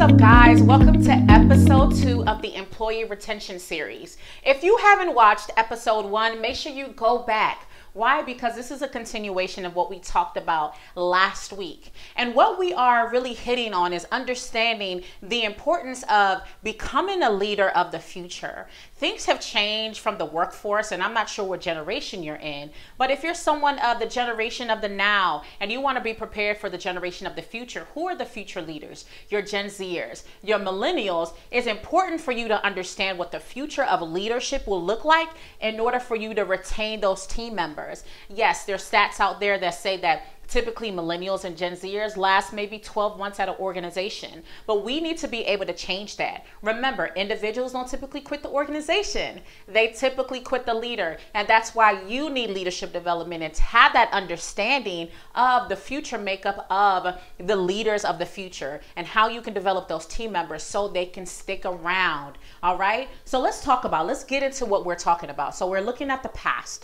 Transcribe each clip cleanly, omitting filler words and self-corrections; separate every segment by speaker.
Speaker 1: up, guys? Welcome to episode 2 of the Employee Retention Series. If you haven't watched episode 1, make sure you go back. Why? Because this is a continuation of what we talked about last week. And what we are really hitting on is understanding the importance of becoming a leader of the future. Things have changed from the workforce, and I'm not sure what generation you're in, but if you're someone of the generation of the now and you want to be prepared for the generation of the future, who are the future leaders? Your Gen Zers, your millennials. It's important for you to understand what the future of leadership will look like in order for you to retain those team members. Yes, there's stats out there that say that typically millennials and Gen Zers last maybe 12 months at an organization, but we need to be able to change that. Remember, individuals don't typically quit the organization. They typically quit the leader, and that's why you need leadership development and to have that understanding of the future makeup of the leaders of the future and how you can develop those team members so they can stick around. All right, so let's get into what we're talking about. So we're looking at the past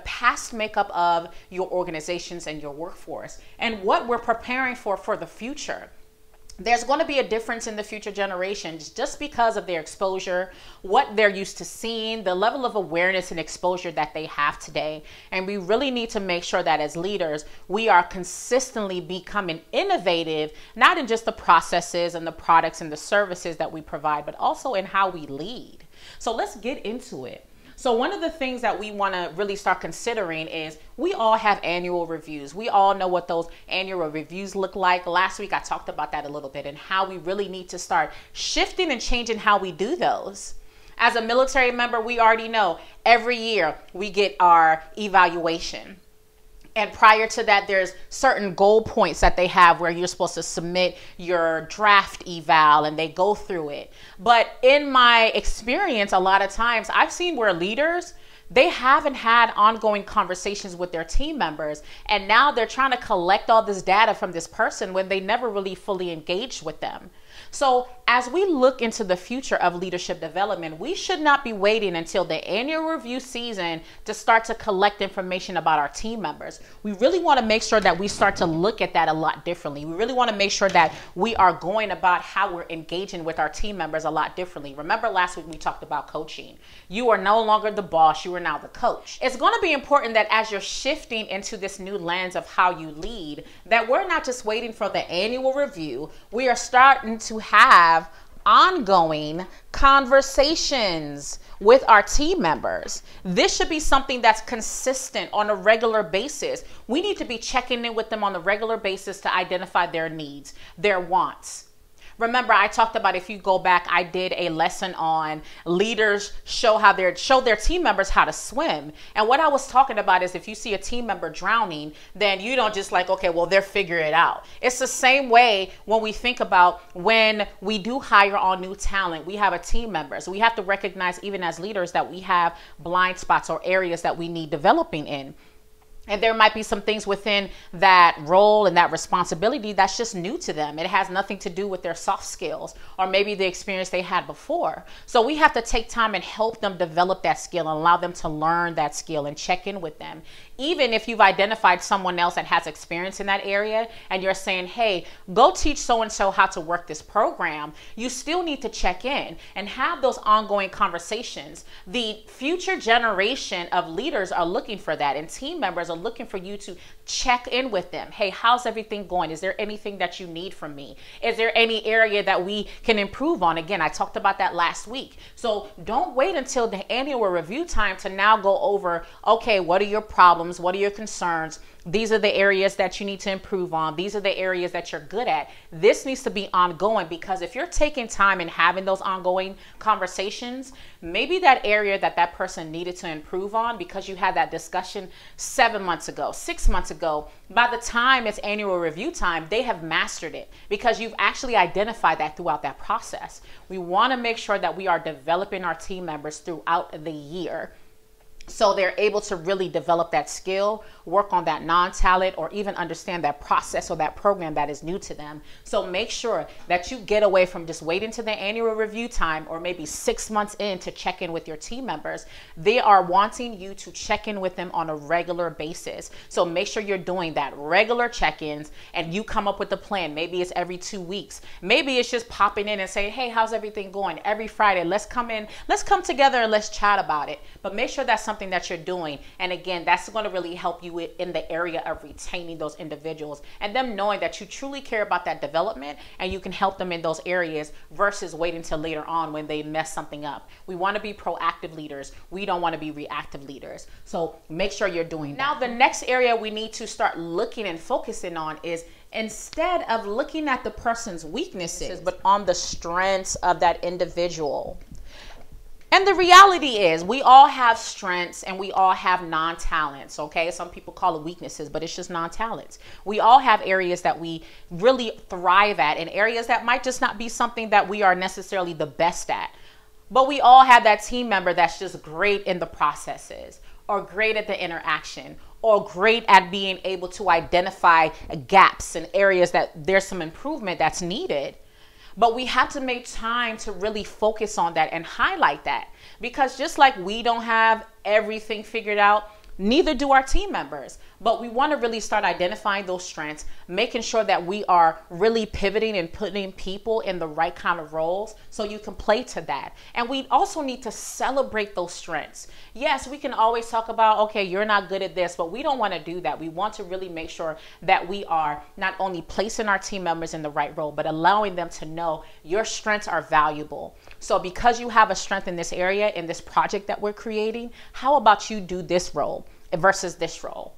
Speaker 1: makeup of your organizations and your workforce, and what we're preparing for the future. There's going to be a difference in the future generations just because of their exposure, what they're used to seeing, the level of awareness and exposure that they have today. And we really need to make sure that as leaders, we are consistently becoming innovative, not in just the processes and the products and the services that we provide, but also in how we lead. So let's get into it. So one of the things that we want to really start considering is we all have annual reviews. We all know what those annual reviews look like. Last week, I talked about that a little bit and how we really need to start shifting and changing how we do those. As a military member, we already know every year we get our evaluation. And prior to that, there's certain goal points that they have where you're supposed to submit your draft eval and they go through it. But in my experience, a lot of times I've seen where leaders, they haven't had ongoing conversations with their team members. And now they're trying to collect all this data from this person when they never really fully engaged with them. So as we look into the future of leadership development, we should not be waiting until the annual review season to start to collect information about our team members. We really want to make sure that we start to look at that a lot differently. We really want to make sure that we are going about how we're engaging with our team members a lot differently. Remember last week we talked about coaching. You are no longer the boss, you are now the coach. It's going to be important that as you're shifting into this new lens of how you lead, that we're not just waiting for the annual review. We are starting to have ongoing conversations with our team members. This should be something that's consistent on a regular basis. We need to be checking in with them on a regular basis to identify their needs, their wants. Remember, I talked about, if you go back, I did a lesson on leaders show their team members how to swim. And what I was talking about is if you see a team member drowning, then you don't just like, okay, well, they're figuring it out. It's the same way when we think about when we do hire on new talent, we have a team member. So we have to recognize, even as leaders, that we have blind spots or areas that we need developing in. And there might be some things within that role and that responsibility that's just new to them. It has nothing to do with their soft skills or maybe the experience they had before. So we have to take time and help them develop that skill and allow them to learn that skill and check in with them. Even if you've identified someone else that has experience in that area and you're saying, hey, go teach so-and-so how to work this program, you still need to check in and have those ongoing conversations. The future generation of leaders are looking for that, and team members are looking for you to check in with them. Hey, how's everything going? Is there anything that you need from me? Is there any area that we can improve on? Again, I talked about that last week. So don't wait until the annual review time to now go over, okay, what are your problems? What are your concerns? These are the areas that you need to improve on. These are the areas that you're good at. This needs to be ongoing, because if you're taking time and having those ongoing conversations, maybe that area that person needed to improve on because you had that discussion 7 months ago, 6 months ago, by the time it's annual review time, they have mastered it because you've actually identified that throughout that process. We want to make sure that we are developing our team members throughout the year. So they're able to really develop that skill, work on that non-talent, or even understand that process or that program that is new to them. So make sure that you get away from just waiting to the annual review time or maybe 6 months in to check in with your team members. They are wanting you to check in with them on a regular basis. So make sure you're doing that regular check-ins and you come up with a plan. Maybe it's every 2 weeks. Maybe it's just popping in and saying, hey, how's everything going? Every Friday, let's come together and let's chat about it. But make sure that's something that you're doing. And again, that's going to really help you in the area of retaining those individuals and them knowing that you truly care about that development and you can help them in those areas versus waiting till later on when they mess something up. We want to be proactive leaders. We don't want to be reactive leaders. So make sure you're doing that. Now, the next area we need to start looking and focusing on is instead of looking at the person's weaknesses, but on the strengths of that individual. And the reality is we all have strengths and we all have non-talents, okay? Some people call it weaknesses, but it's just non-talents. We all have areas that we really thrive at and areas that might just not be something that we are necessarily the best at. But we all have that team member that's just great in the processes or great at the interaction or great at being able to identify gaps and areas that there's some improvement that's needed. But we have to make time to really focus on that and highlight that, because just like we don't have everything figured out, neither do our team members. But we want to really start identifying those strengths, making sure that we are really pivoting and putting people in the right kind of roles so you can play to that. And we also need to celebrate those strengths. Yes, we can always talk about, okay, you're not good at this, but we don't want to do that. We want to really make sure that we are not only placing our team members in the right role, but allowing them to know your strengths are valuable. So because you have a strength in this area, in this project that we're creating, how about you do this role versus this role?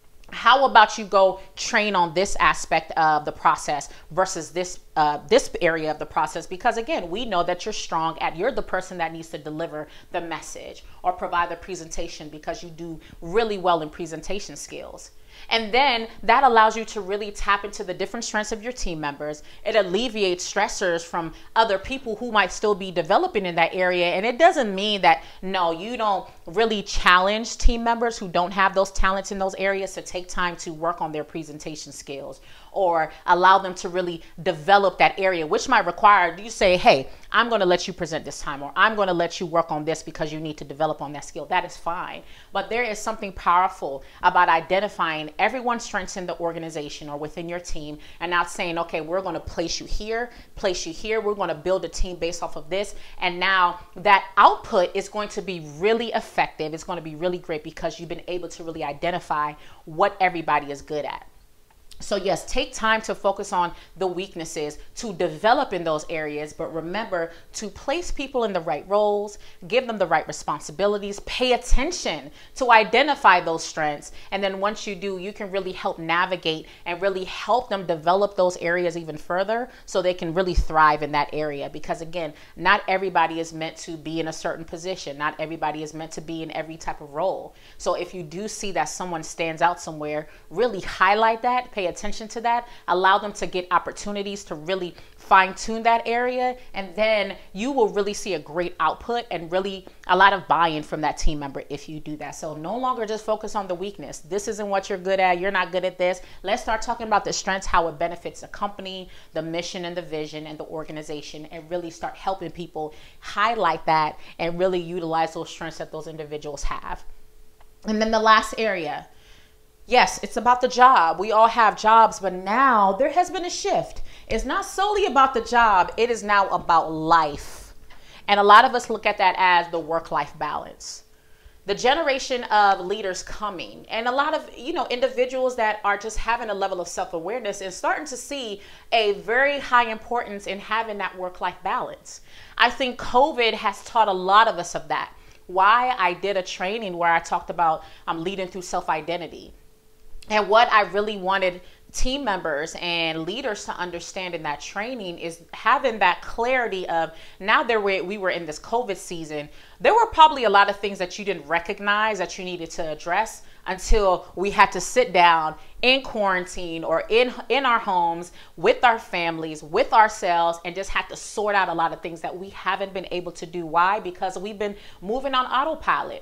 Speaker 1: How about you go train on this aspect of the process versus this area of the process? Because again, we know that you're the person that needs to deliver the message or provide the presentation because you do really well in presentation skills. And then that allows you to really tap into the different strengths of your team members. It alleviates stressors from other people who might still be developing in that area. And it doesn't mean that, no, you don't really challenge team members who don't have those talents in those areas to take time to work on their presentation skills or allow them to really develop that area, which might require you say, hey, I'm going to let you present this time, or I'm going to let you work on this because you need to develop on that skill. That is fine. But there is something powerful about identifying everyone's strengths in the organization or within your team and not saying, okay, we're going to place you here. We're going to build a team based off of this. And now that output is going to be really effective. It's going to be really great because you've been able to really identify what everybody is good at. So yes, take time to focus on the weaknesses, to develop in those areas, but remember to place people in the right roles, give them the right responsibilities, pay attention to identify those strengths. And then once you do, you can really help navigate and really help them develop those areas even further so they can really thrive in that area. Because again, not everybody is meant to be in a certain position. Not everybody is meant to be in every type of role. So if you do see that someone stands out somewhere, really highlight that, pay attention to that, allow them to get opportunities to really fine tune that area, and then you will really see a great output and really a lot of buy-in from that team member if you do that. So no longer just focus on the weakness. This isn't what you're good at. You're not good at this. Let's start talking about the strengths, how it benefits the company, the mission and the vision and the organization, and really start helping people highlight that and really utilize those strengths that those individuals have. And then the last area, yes, it's about the job. We all have jobs, but now there has been a shift. It's not solely about the job. It is now about life. And a lot of us look at that as the work-life balance. The generation of leaders coming and a lot of, individuals that are just having a level of self-awareness and starting to see a very high importance in having that work-life balance. I think COVID has taught a lot of us of that. Why I did a training where I talked about leading through self-identity. And what I really wanted team members and leaders to understand in that training is having that clarity of now that we were in this COVID season, there were probably a lot of things that you didn't recognize that you needed to address until we had to sit down in quarantine or in our homes with our families, with ourselves, and just had to sort out a lot of things that we haven't been able to do. Why? Because we've been moving on autopilot.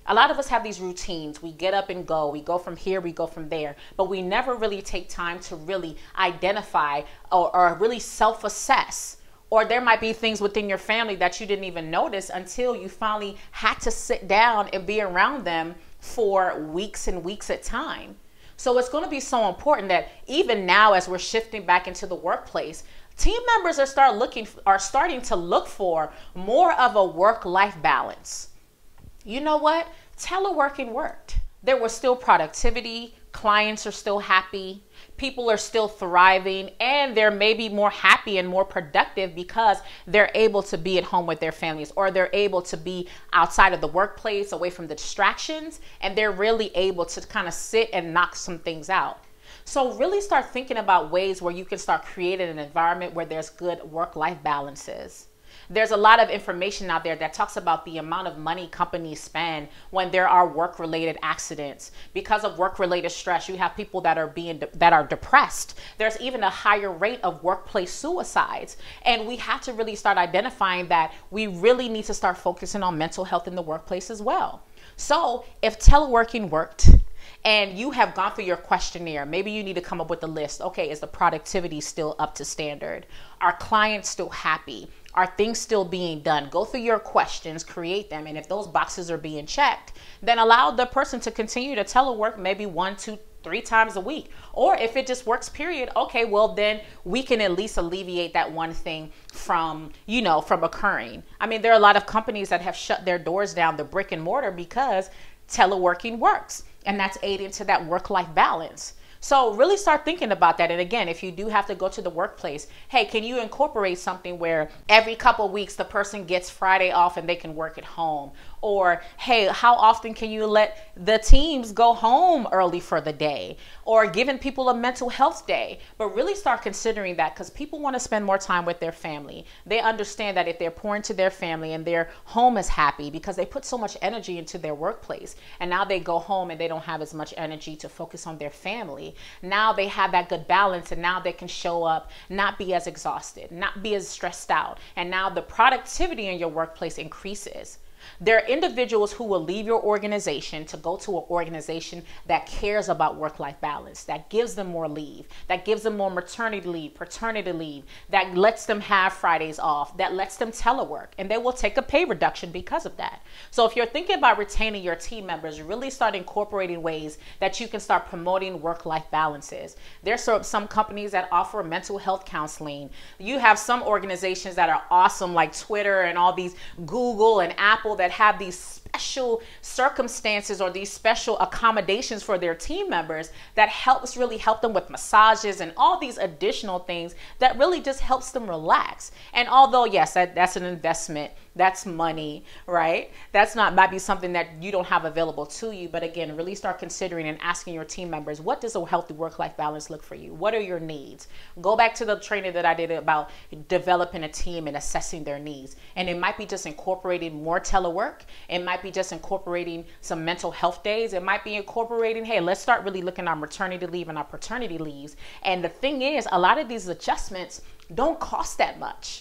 Speaker 1: A lot of us have these routines. We get up and go. We go from here, we go from there. But we never really take time to really identify or really self-assess. Or there might be things within your family that you didn't even notice until you finally had to sit down and be around them for weeks and weeks at a time. So it's going to be so important that even now, as we're shifting back into the workplace, team members are starting to look for more of a work-life balance. You know what? Teleworking worked. There was still productivity. Clients are still happy. People are still thriving, and they're maybe more happy and more productive because they're able to be at home with their families, or they're able to be outside of the workplace, away from the distractions, and they're really able to kind of sit and knock some things out. So really start thinking about ways where you can start creating an environment where there's good work-life balances. There's a lot of information out there that talks about the amount of money companies spend when there are work-related accidents. Because of work-related stress, you have people that are depressed. There's even a higher rate of workplace suicides. And we have to really start identifying that we really need to start focusing on mental health in the workplace as well. So if teleworking worked, and you have gone through your questionnaire, maybe you need to come up with a list. Okay, is the productivity still up to standard? Are clients still happy? Are things still being done? Go through your questions, create them. And if those boxes are being checked, then allow the person to continue to telework maybe 1, 2, 3 times a week. Or if it just works, period, okay, well then we can at least alleviate that one thing from occurring. I mean, there are a lot of companies that have shut their doors down, the brick and mortar, because teleworking works. And that's aiding to that work-life balance. So really start thinking about that. And again, if you do have to go to the workplace, hey, can you incorporate something where every couple of weeks the person gets Friday off and they can work at home? Or, hey, how often can you let the teams go home early for the day? Or giving people a mental health day. But really start considering that, because people want to spend more time with their family. They understand that if they're pouring to their family and their home is happy because they put so much energy into their workplace, and now they go home and they don't have as much energy to focus on their family. Now they have that good balance, and now they can show up, not be as exhausted, not be as stressed out. And now the productivity in your workplace increases. There are individuals who will leave your organization to go to an organization that cares about work-life balance, that gives them more leave, that gives them more maternity leave, paternity leave, that lets them have Fridays off, that lets them telework, and they will take a pay reduction because of that. So if you're thinking about retaining your team members, really start incorporating ways that you can start promoting work-life balances. There's some companies that offer mental health counseling. You have some organizations that are awesome, like Twitter and all these, Google and Apple, that have these special circumstances or these special accommodations for their team members that really help them with massages and all these additional things that really just helps them relax. And although, yes, that's an investment, that's money, right? Might be something that you don't have available to you. But again, really start considering and asking your team members, what does a healthy work-life balance look for you? What are your needs? Go back to the training that I did about developing a team and assessing their needs. And it might be just incorporating more telework. It might be just incorporating some mental health days. It might be incorporating, hey, let's start really looking at maternity leave and our paternity leaves. And the thing is, a lot of these adjustments don't cost that much.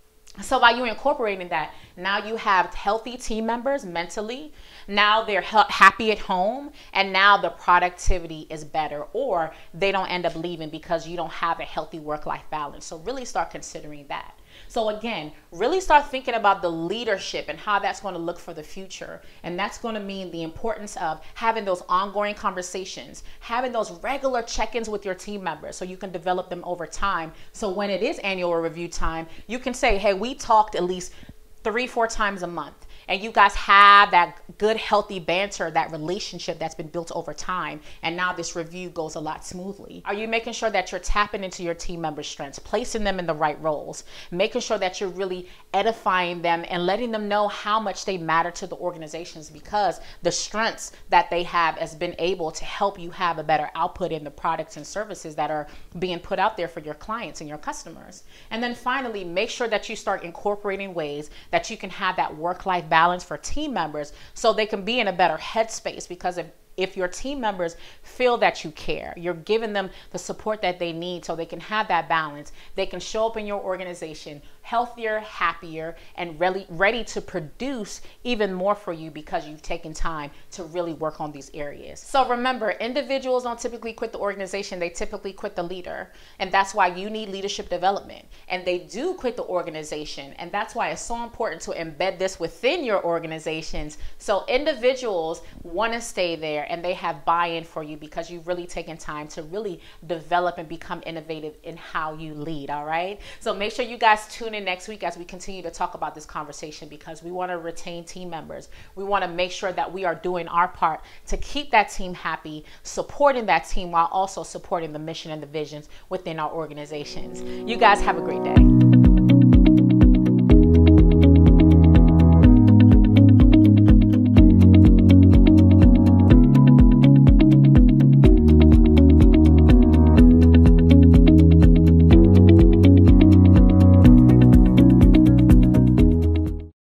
Speaker 1: So by you incorporating that, now you have healthy team members mentally, now they're happy at home, and now the productivity is better, or they don't end up leaving because you don't have a healthy work-life balance. So really start considering that. So again, really start thinking about the leadership and how that's going to look for the future. And that's going to mean the importance of having those ongoing conversations, having those regular check-ins with your team members so you can develop them over time. So when it is annual review time, you can say, hey, we talked at least 3-4 times a month. And you guys have that good, healthy banter, that relationship that's been built over time. And now this review goes a lot smoothly. Are you making sure that you're tapping into your team members' strengths, placing them in the right roles, making sure that you're really edifying them and letting them know how much they matter to the organizations, because the strengths that they have has been able to help you have a better output in the products and services that are being put out there for your clients and your customers. And then finally, make sure that you start incorporating ways that you can have that work-life balance for team members so they can be in a better headspace, because if if your team members feel that you care, you're giving them the support that they need so they can have that balance, they can show up in your organization healthier, happier, and really ready to produce even more for you because you've taken time to really work on these areas. So remember, individuals don't typically quit the organization, they typically quit the leader. And that's why you need leadership development. And they do quit the organization. And that's why it's so important to embed this within your organizations so individuals want to stay there and they have buy-in for you because you've really taken time to really develop and become innovative in how you lead. All right. So make sure you guys tune in next week as we continue to talk about this conversation, because we want to retain team members. We want to make sure that we are doing our part to keep that team happy, supporting that team while also supporting the mission and the visions within our organizations. You guys have a great day.